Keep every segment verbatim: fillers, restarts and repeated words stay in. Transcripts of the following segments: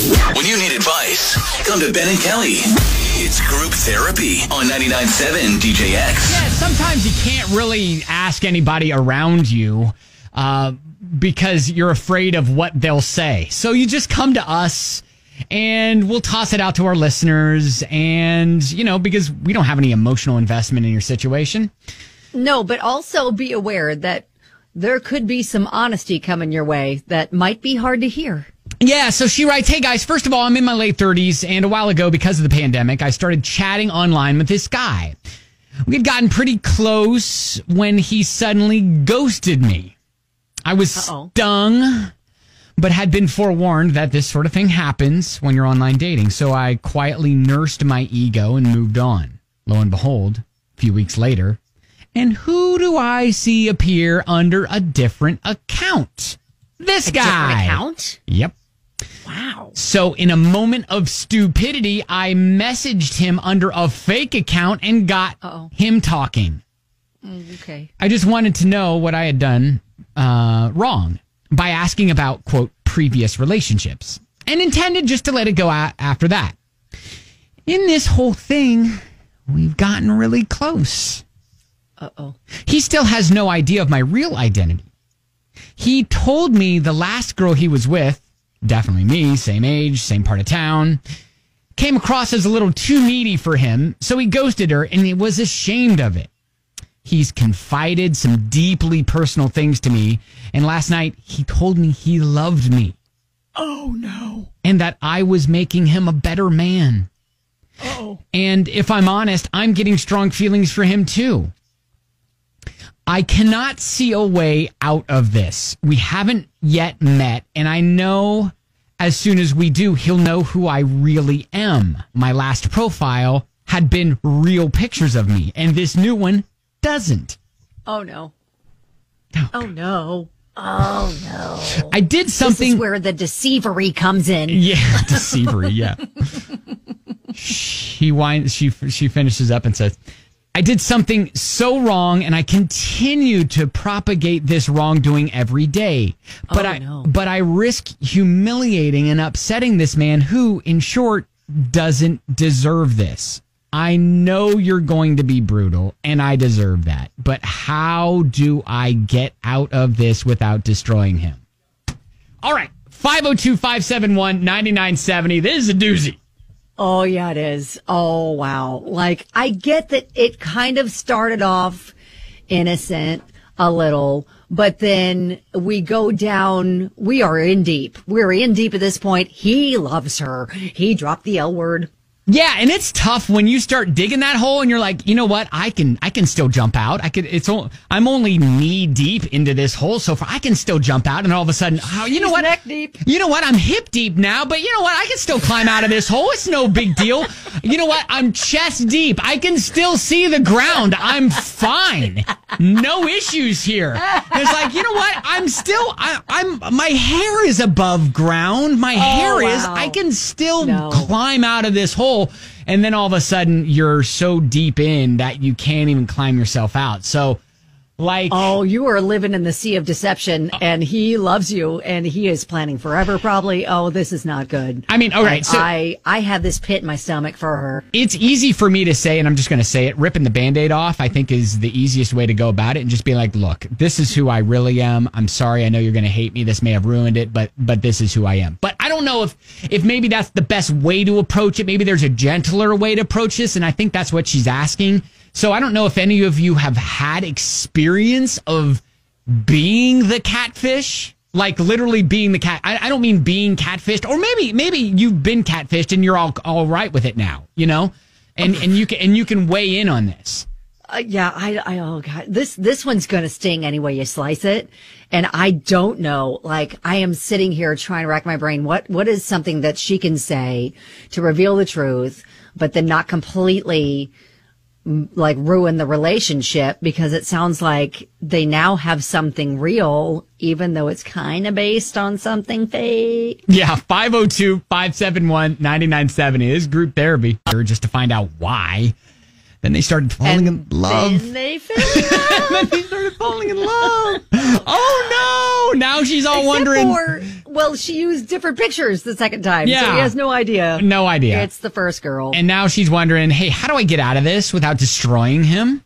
When you need advice, come to Ben and Kelly. It's group therapy on ninety-nine point seven D J X. Yeah, sometimes you can't really ask anybody around you uh, because you're afraid of what they'll say. So you just come to us and we'll toss it out to our listeners. And, you know, because we don't have any emotional investment in your situation. No, but also be aware that there could be some honesty coming your way that might be hard to hear. Yeah, so she writes, hey guys, first of all, I'm in my late thirties, and a while ago, because of the pandemic, I started chatting online with this guy. We had gotten pretty close when he suddenly ghosted me. I was Uh-oh. stung, but had been forewarned that this sort of thing happens when you're online dating, so I quietly nursed my ego and moved on. Lo and behold, a few weeks later, and who do I see appear under a different account? This a guy. Different account? Yep. Wow. So in a moment of stupidity, I messaged him under a fake account and got Uh-oh. him talking. Mm, okay. I just wanted to know what I had done uh, wrong by asking about, quote, previous relationships, and intended just to let it go a- after that. In this whole thing, we've gotten really close. Uh-oh. He still has no idea of my real identity. He told me the last girl he was with, definitely me, same age, same part of town, came across as a little too needy for him, so he ghosted her and he was ashamed of it. He's confided some deeply personal things to me, and last night he told me he loved me. Oh, no. And that I was making him a better man. Oh. And if I'm honest, I'm getting strong feelings for him too. I cannot see a way out of this. We haven't yet met, and I know as soon as we do, he'll know who I really am. My last profile had been real pictures of me, and this new one doesn't. Oh, no. Oh, oh no. Oh, no. I did something... This is where the deceivery comes in. Yeah, deceivery, yeah. she, winds, she, she finishes up and says... I did something so wrong, and I continue to propagate this wrongdoing every day. But oh, I, no. but I risk humiliating and upsetting this man who, in short, doesn't deserve this. I know you're going to be brutal, and I deserve that. But how do I get out of this without destroying him? All right, five oh two, five seven one, nine nine seven oh. This is a doozy. Oh, yeah, it is. Oh, wow. Like, I get that it kind of started off innocent a little, but then we go down. We are in deep. We're in deep at this point. He loves her. He dropped the L word. Yeah, and it's tough when you start digging that hole and you're like, you know what? I can I can still jump out. I could it's I'm only knee deep into this hole so far. I can still jump out, and all of a sudden, oh, you know He's what? Neck deep. You know what? I'm hip deep now, but you know what? I can still climb out of this hole. It's no big deal. You know what? I'm chest deep. I can still see the ground. I'm fine. No issues here. It's like, you know what? I'm still I, I'm my hair is above ground. My Oh, hair is. wow. I can still No. climb out of this hole. And then all of a sudden, you're so deep in that you can't even climb yourself out. So, like... Oh, you are living in the sea of deception, and he loves you, and he is planning forever, probably. Oh, this is not good. I mean, all right, And so... I, I have this pit in my stomach for her. It's easy for me to say, and I'm just going to say it, ripping the Band-Aid off, I think, is the easiest way to go about it, and just be like, look, this is who I really am. I'm sorry, I know you're going to hate me. This may have ruined it, but but this is who I am. But I don't know if, if maybe that's the best way to approach it. Maybe there's a gentler way to approach this, and I think that's what she's asking. So I don't know if any of you have had experience of being the catfish, like literally being the cat. I, I don't mean being catfished, or maybe maybe you've been catfished and you're all all right with it now, you know, and and you can and you can weigh in on this. Uh, yeah, I, I, oh God, this, this one's going to sting any way you slice it. And I don't know, like, I am sitting here trying to rack my brain. What, what is something that she can say to reveal the truth, but then not completely, like, ruin the relationship? Because it sounds like they now have something real, even though it's kind of based on something fake. Yeah, five oh two, five seven one, nine nine seven oh is group therapy, just to find out why. Then they started falling And in love. Then they fell in love. Then they started falling in love. Oh no! Now she's all Except wondering. for, well, she used different pictures the second time, Yeah. so he has no idea. No idea. It's the first girl. And now she's wondering, hey, how do I get out of this without destroying him?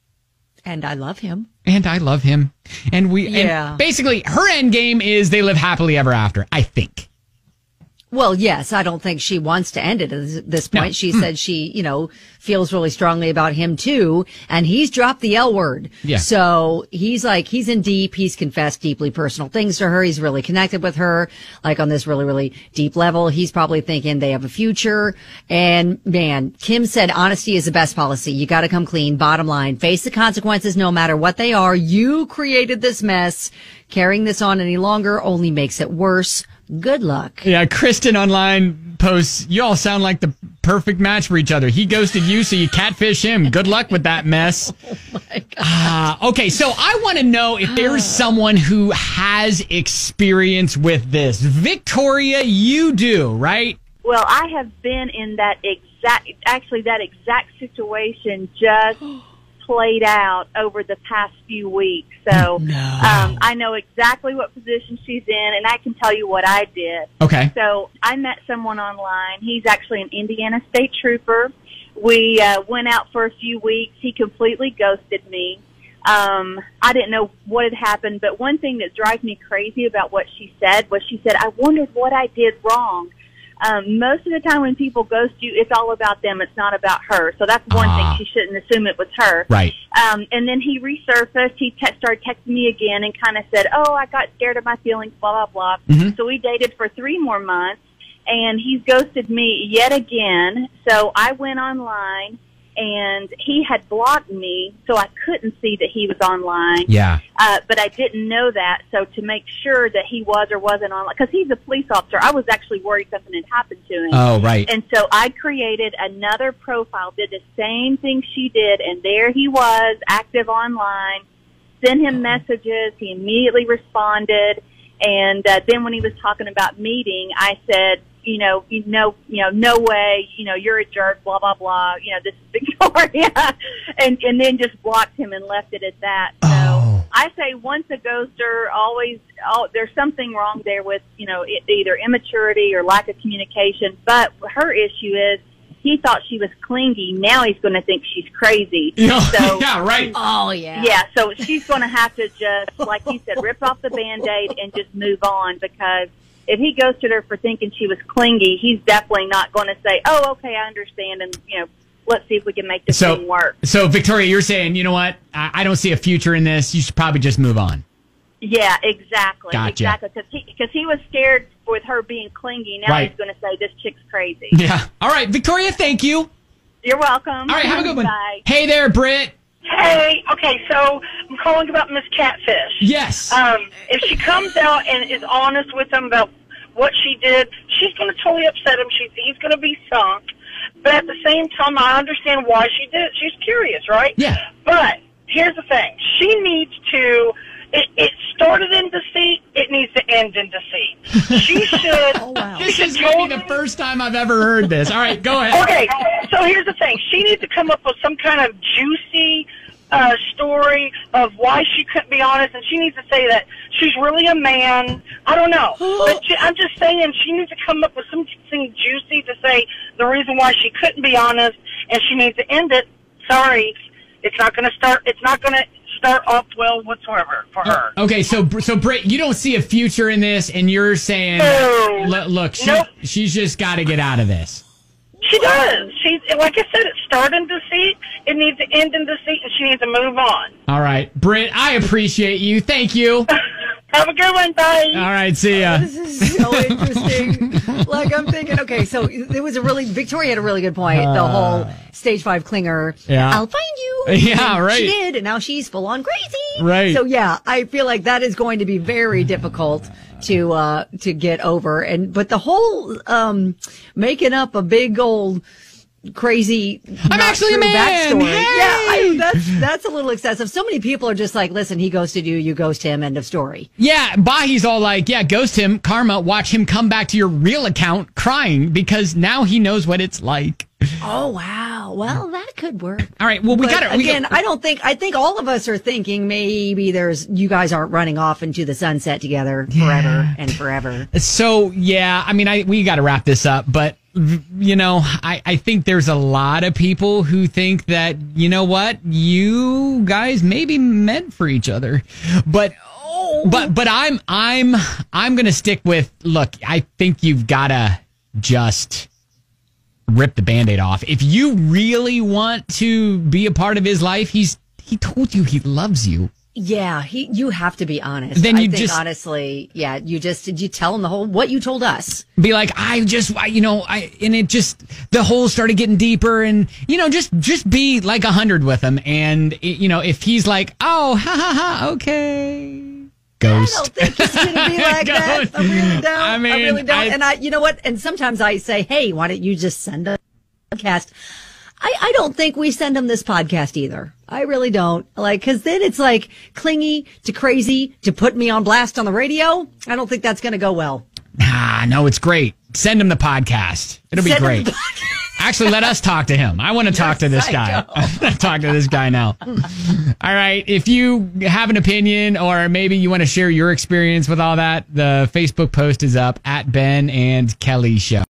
And I love him. And I love him. And we, Yeah. and basically, her end game is they live happily ever after, I think. Well, yes, I don't think she wants to end it at this point. No. She said she, you know, feels really strongly about him too. And he's dropped the L word. Yeah. So he's like, he's in deep. He's confessed deeply personal things to her. He's really connected with her, like on this really, really deep level. He's probably thinking they have a future. And man, Kim said honesty is the best policy. You got to come clean. Bottom line, face the consequences no matter what they are. You created this mess. Carrying this on any longer only makes it worse. Good luck. Yeah, Kristen online posts, you all sound like the perfect match for each other. He ghosted you, so you catfish him. Good luck with that mess. Oh, my God. Uh, okay, so I want to know if there's someone who has experience with this. Victoria, you do, right? Well, I have been in that exact, actually that exact situation just played out over the past few weeks. So No. um, I know exactly what position she's in, and I can tell you what I did. Okay. So I met someone online. He's actually an Indiana State Trooper. We uh, went out for a few weeks. He completely ghosted me. Um, I didn't know what had happened, but one thing that drives me crazy about what she said was she said, I wondered what I did wrong. Um, most of the time when people ghost you, it's all about them. It's not about her. So that's one Ah. thing. She shouldn't assume it was her. Right. Um, and then he resurfaced. He te- started texting me again and kind of said, oh, I got scared of my feelings, blah, blah, blah. Mhm. So we dated for three more months, and he's ghosted me yet again. So I went online, and he had blocked me, so I couldn't see that he was online. Yeah. Uh, but I didn't know that, so to make sure that he was or wasn't online, because he's a police officer, I was actually worried something had happened to him. Oh, right. And so I created another profile, did the same thing she did, and there he was, active online, sent him messages, he immediately responded, and uh, then when he was talking about meeting, I said, you know, you know, you know, no way, you know, you're a jerk, blah, blah, blah, you know, this is Victoria, and, and then just blocked him and left it at that. So Oh. I say once a ghoster, always, oh, there's something wrong there with, you know, it, either immaturity or lack of communication, but her issue is he thought she was clingy. Now he's going to think she's crazy. Yeah, So, yeah, right. Oh, yeah. yeah, so she's going to have to just, like you said, rip off the Band-Aid and just move on, because if he ghosted her for thinking she was clingy, he's definitely not going to say, oh, okay, I understand, and, you know, let's see if we can make this So, thing work. so Victoria, you're saying, you know what? I, I don't see a future in this. You should probably just move on. Yeah, exactly. Gotcha. Exactly, because he, 'cause he was scared with her being clingy. Now Right. he's going to say, this chick's crazy. Yeah. All right, Victoria, thank you. You're welcome. All right, have a good one. Bye. Hey there, Britt. Hey, okay, so I'm calling about Miss Catfish. Yes. Um, if she comes out and is honest with him about what she did, she's going to totally upset him. She's, he's going to be sunk. But at the same time, I understand why she did it. She's curious, right? Yeah. But here's the thing. She needs to, it, it started in deceit. It needs to end in deceit. She should. Oh, wow. This she is should maybe the totally- first time I've ever heard this. All right, go ahead. Okay, so here's the thing. She needs to come up with some kind of juicy uh, story of why she couldn't be honest, and she needs to say that she's really a man. I don't know. But she, I'm just saying she needs to come up with something juicy to say the reason why she couldn't be honest, and she needs to end it. Sorry, it's not going to start. It's not going to start off well whatsoever for her. Okay, so so Britt, you don't see a future in this, and you're saying, No. "L- look, she, Nope. she's just got to get out of this. She does. She's like I said. It started in deceit. It needs to end in deceit, and she needs to move on. All right, Britt, I appreciate you. Thank you. Have a good one. Bye. All right, see ya. This is so interesting. Like, I'm thinking, okay, so there was a really, Victoria had a really good point. The whole stage five clinger. Yeah. I'll find you. Yeah, And right. She did, and now she's full on crazy. Right. So yeah, I feel like that is going to be very difficult to, uh, to get over. And, but the whole, um, making up a big old, crazy I'm not actually a true man. backstory. Hey! Yeah, I, that's that's a little excessive. So many people are just like, listen, he ghosted you, you ghost him, end of story. Yeah, Bahi's all like, yeah, ghost him, karma, watch him come back to your real account crying because now he knows what it's like. Oh wow. well, that could work. All right. Well, we But got it. again, I don't think, I think all of us are thinking maybe there's, you guys aren't running off into the sunset together forever and forever. So, yeah, I mean, I we got to wrap this up, but, you know, I, I think there's a lot of people who think that, you know what, you guys may be meant for each other. But, but, but I'm, I'm, I'm going to stick with, look, I think you've got to just rip the Band-Aid off. If you really want to be a part of his life, he's he told you he loves you. Yeah, he. You have to be honest. Then you I think just honestly, yeah. You just did you tell him the whole what you told us? Be like, I just, I, you know, I and it just the hole started getting deeper, and you know, just just be like a hundred with him, and you know, if he's like, oh, ha ha ha, okay. Ghost. I don't think he's going to be like that. I really don't. I, mean, I really don't. I, and I, you know what? And sometimes I say, hey, why don't you just send a podcast? I, I don't think we send him this podcast either. I really don't. Like, cause then it's like clingy to crazy to put me on blast on the radio. I don't think that's going to go well. Ah, no, it's great. Send him the podcast. It'll be Send him great. the podcast. Actually, let us talk to him. I want to talk Yes, to this I guy. know. I want to talk to this guy now. All right. If you have an opinion or maybe you want to share your experience with all that, the Facebook post is up at Ben and Kelly Show.